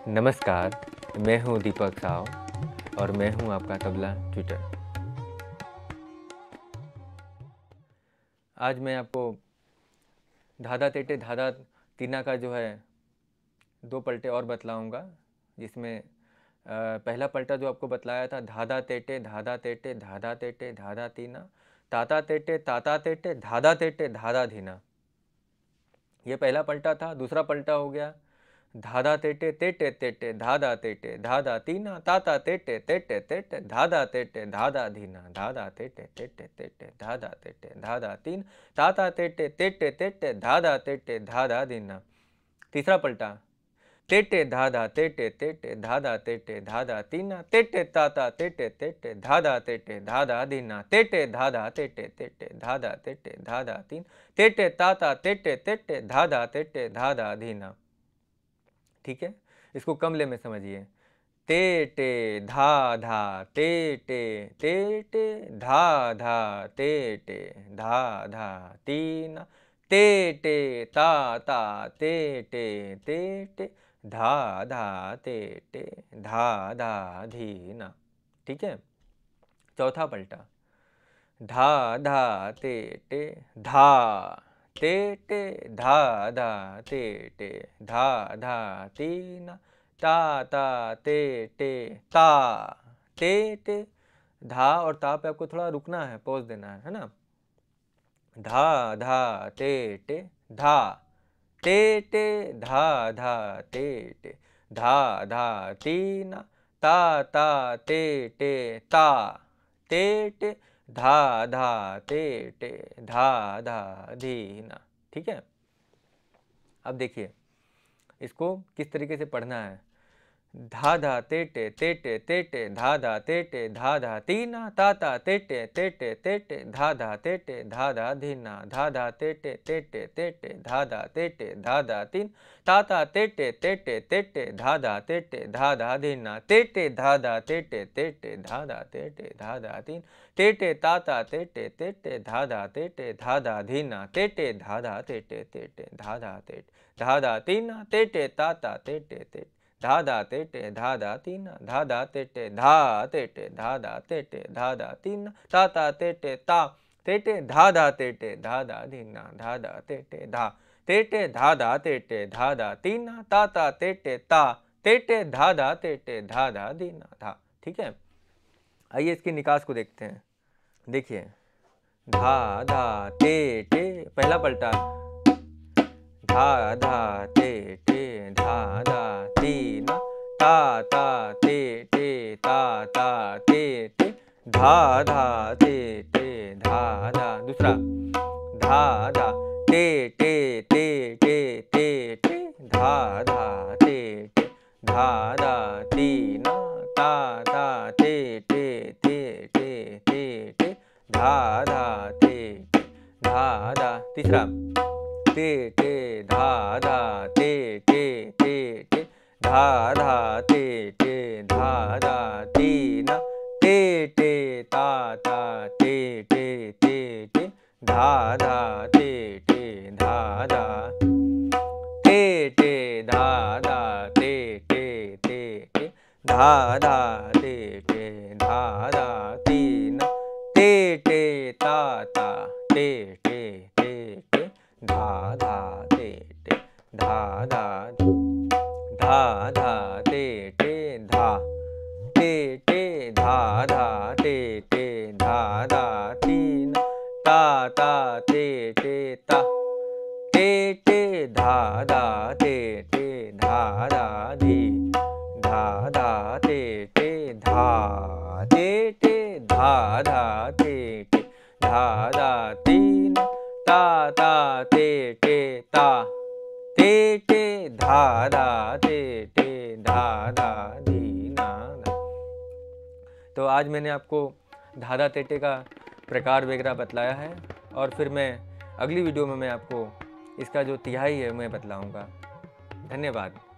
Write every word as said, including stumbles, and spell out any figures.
नमस्कार, मैं हूं दीपक साव और मैं हूं आपका तबला ट्यूटर। आज मैं आपको धाधा तेटे धाधा तीना का जो है दो पलटे और बतलाऊंगा, जिसमें अ, पहला पलटा जो आपको बतलाया था धाधा तेटे धाधा तेटे धाधा तेटे धाधा तीना, ताता तेटे ताता तेटे धाधा तेटे धाधा धीना, ये पहला पलटा था। दूसरा पलटा हो गया धाधा तेटे तेटे तेटे धाधा तेटे धाधा तीना, ताता तेटे तेटे तेटे धाधा तेटे धाधा धीना, धाधा तेटे तेटे तेटे धाधा तेटे धाधा तीन, ताता तेटे तेटे तेटे धाधा तेटे धाधा धीना। तीसरा पलटा तेटे धाधा तेटे तेटे धाधा तेटे धाधा तीना, तेटे ताता तेटे तेटे धाधा तेटे धाधा धीना, तेटे धाधा तेटे तेटे धाधा तेटे धाधा तीन, तेटे ताता तेटे तेटे धाधा तेटे धाधा धीना। ठीक है, इसको कम ले में समझिए। तेटे धा धा तेटे तेटे धा धा तेटे धा धा तीना, तेटे ता ता तेटे तेटे धा धा तेटे धा धा धीना। ठीक है, चौथा पलटा धा धा तेटे धा तेटे धा धा तेटे धा धा तीना, ता ता तेटे ता तेटे। धा और ता पे आपको थोड़ा रुकना है, पॉज देना है, है ना। धा धा तेटे धा तेटे धा धा तेटे धा धा तीना, ता ता तेटे ता तेटे धा धा तेटे धा धा धीना। ठीक है, अब देखिए इसको किस तरीके से पढ़ना है। धा धा तेटे तेटे तेटे धा धा तेटे धा धा तीना, ताता तेटे तेटे तेटे धा धा तेटे धा धा धीना, धा धा तेटे तेटे तेटे धा धा तेटे धा धा तीन, ताता तेटे तेटे तेटे धा धा तेटे धा धा धीना, तेटे धा धा तेटे तेटे धा धा तेटे धा धा तीन, तेटे ताता तेटे तेटे धा धा तेटे धा धा धीना, तेटे धा धा तेटे तेटे धा धा तेटे धा धा तीना, तेटे ताता तेटे तेटे धा धा तेटे धा धा तीना, धा धा तेटे धा तेटे धा धा तेटे धा धा तीना, ताता तेटे ता तेटे धा धा तेटे धा धा धीना, धा धा तेटे धा तेटे धा धा तेटे धा धा तीना, ताता तेटे ता तेटे धा धा तेटे धा धा धीना धा। ठीक है, आइए इसके निकास को देखते हैं। देखिए धा धा तेटे, पहला पलटा धा धा तेटे धा धा तीना, ता ता तेटे ता ता तेटे धा धा तेटे धा धा। दूसरा धा धा तेटे तेटे तेटे धा धा तेटे धा धा तीना, ता ता तेटे तेटे तेटे धा धा तेटे धा धा। तीसरा तेटे धा धा तेटे तेटे धा धा तेटे धा धा तीना, तेटे ता ता तेटे तेटे धा धा तेटे धा धा, तेटे धा धा तेटे तेटे धा धा तेटे धा धा तीना, तेटे ता ता तेटे तेटे धा धा तेटे धा धा धा धा तेटे धा तेटे धा धा तेटे धा धा तीना, ता ता तेटे ता तेटे धा धा तेटे धा धा धी, धा धा तेटे धा तेटे धा धा तेटे धा धा तीना, ता ता तेटे ता तेटे धा धा तेटे धा धा धीना धा। तो आज मैंने आपको धाधा तेटे का प्रकार वगैरह बतलाया है, और फिर मैं अगली वीडियो में मैं आपको इसका जो तिहाई है मैं बतलाऊंगा। धन्यवाद।